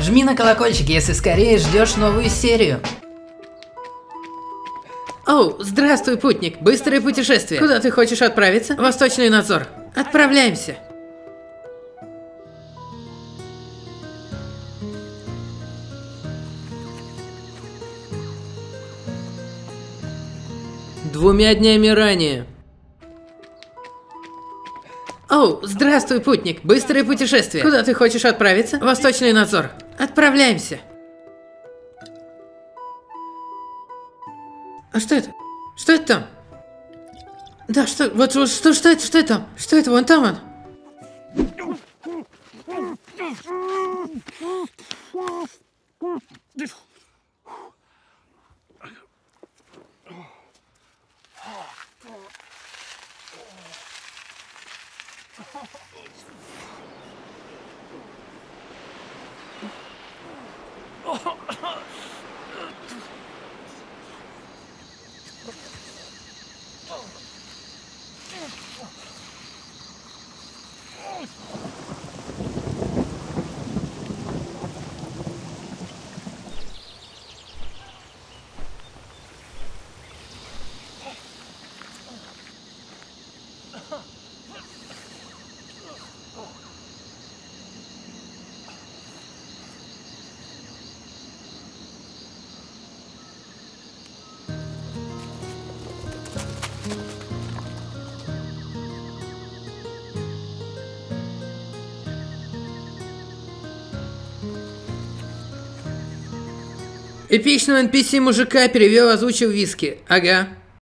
Жми на колокольчик, если скорее ждешь новую серию. Оу, здравствуй, путник. Быстрое путешествие. Куда ты хочешь отправиться? Восточный надзор. Отправляемся. Двумя днями ранее. Оу, здравствуй, путник. Быстрое путешествие. Куда ты хочешь отправиться? Восточный надзор. Отправляемся. А что это? Что это там? Да, что? Вот что это? Что это там? Что это? Вон там он. Эпичного NPC мужика перевел, озвучил Виски. Ага.